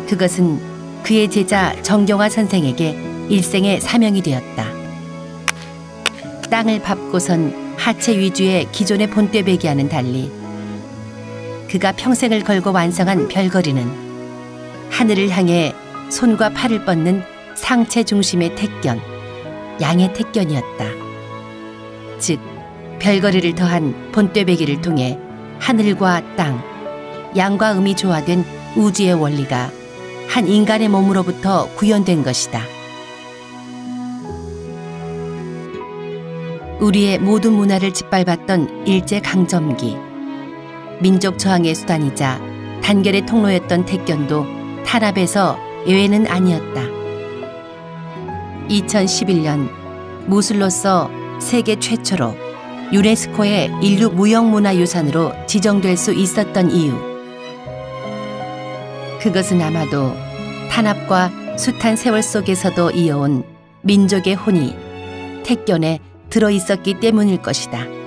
그것은 그의 제자 정경화 선생에게 일생의 사명이 되었다. 땅을 밟고선 하체 위주의 기존의 본떼배기와는 달리 그가 평생을 걸고 완성한 별거리는 하늘을 향해 손과 팔을 뻗는 상체 중심의 택견, 양의 택견이었다. 즉, 별거리를 더한 본떼배기를 통해 하늘과 땅, 양과 음이 조화된 우주의 원리가 한 인간의 몸으로부터 구현된 것이다. 우리의 모든 문화를 짓밟았던 일제강점기, 민족 저항의 수단이자 단결의 통로였던 택견도 탄압에서 예외는 아니었다. 2011년 무술로서 세계 최초로 유네스코의 인류 무형문화유산으로 지정될 수 있었던 이유, 그것은 아마도 탄압과 숱한 세월 속에서도 이어온 민족의 혼이 택견에 들어있었기 때문일 것이다.